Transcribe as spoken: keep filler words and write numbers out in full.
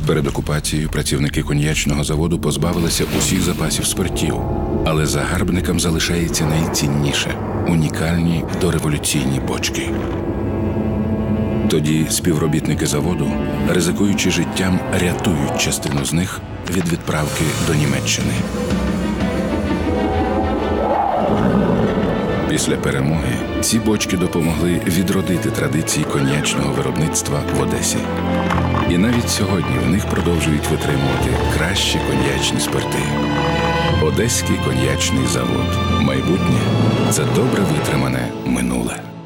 Перед окупацією працівники коньячного заводу позбавилися усіх запасів спиртів. Але загарбникам залишається найцінніше – унікальні дореволюційні бочки. Тоді співробітники заводу, ризикуючи життям, рятують частину з них від відправки до Німеччини. Після перемоги ці бочки допомогли відродити традиції коньячного виробництва в Одесі. І навіть сьогодні в них продовжують витримувати кращі коньячні спирти. Одеський коньячний завод. Майбутнє – це добре витримане минуле.